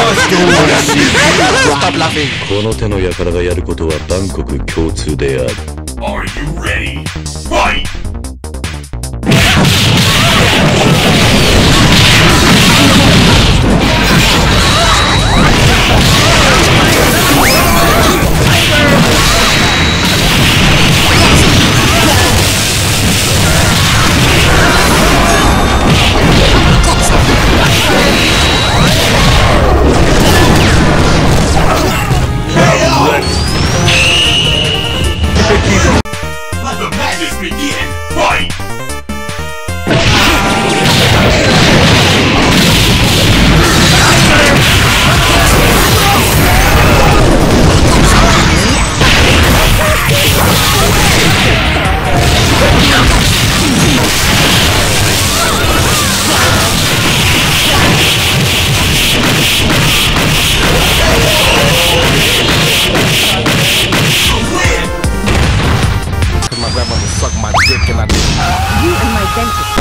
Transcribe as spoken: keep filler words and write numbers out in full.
Stop laughing. この手の輩がやることは万国共通である。 Are you ready? Fight! Let the madness begin! Fight! My grandmother sucked my dick and I didn't. You and my dentist